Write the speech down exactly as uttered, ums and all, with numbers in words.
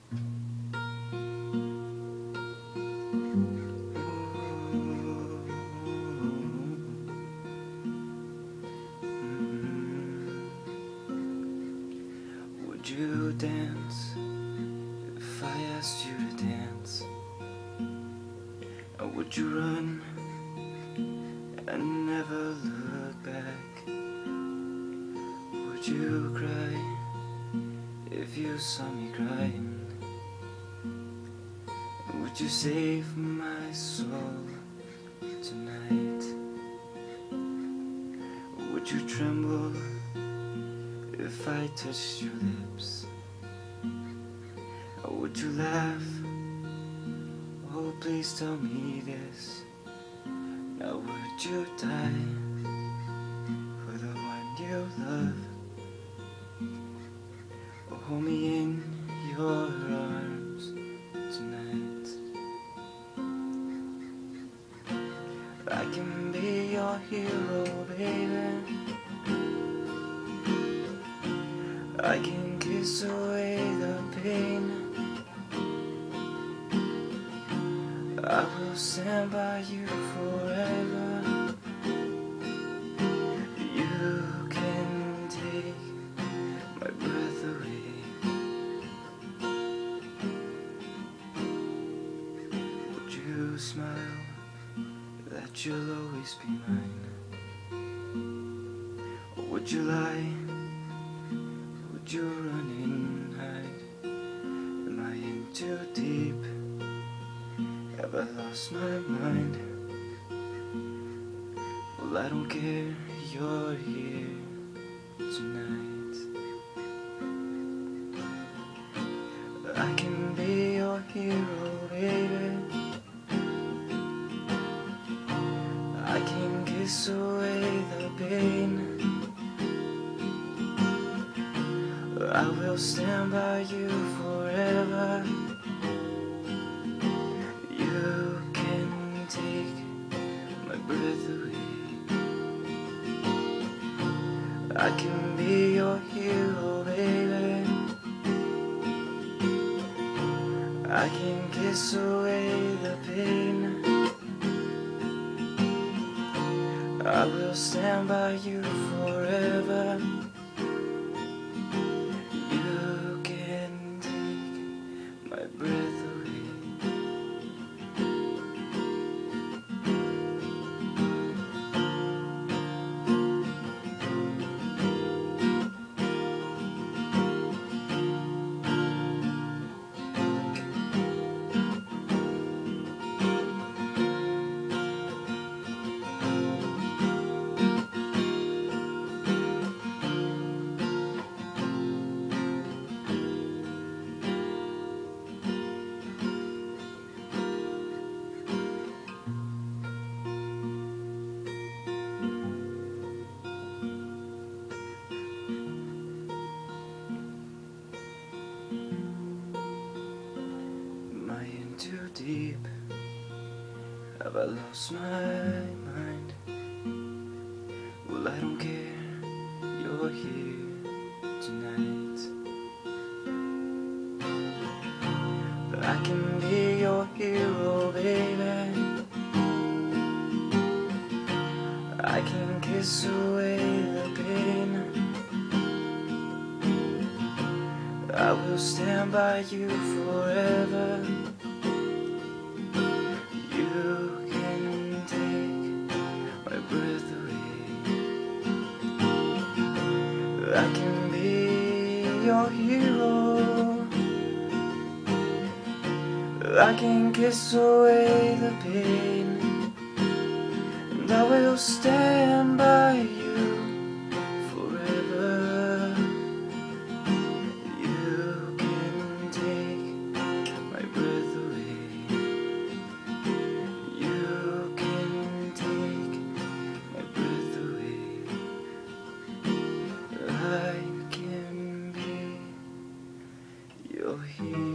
Would you dance if I asked you to dance? Or would you run and never look back? Would you cry if you saw me crying? Would you save my soul tonight? Would you tremble if I touched your lips? Or would you laugh? Oh, please tell me this. Now would you die for the one you love? Or hold me in your arms tonight? I can be your hero, baby. I can kiss away the pain. I will stand by you forever. You can take my breath away. Would you smile that you'll always be mine? Or would you lie? Would you run and hide? Am I in too deep? Have I lost my mind? Well, I don't care, you're here tonight. I can be your hero, baby. I can kiss away the pain. I will stand by you forever. You can take my breath away. I can be your hero, baby. I can kiss away the pain. I will stand by you forever. You can take my breath away. Too deep, have I lost my mind? Well, I don't care, you're here tonight. I can be your hero, baby. I can kiss away the pain. I will stand by you forever. You can take my breath away. I can be your hero. I can kiss away the pain, and I will stand by you forever. You can take my breath away. You can take my breath away. I can be your hero.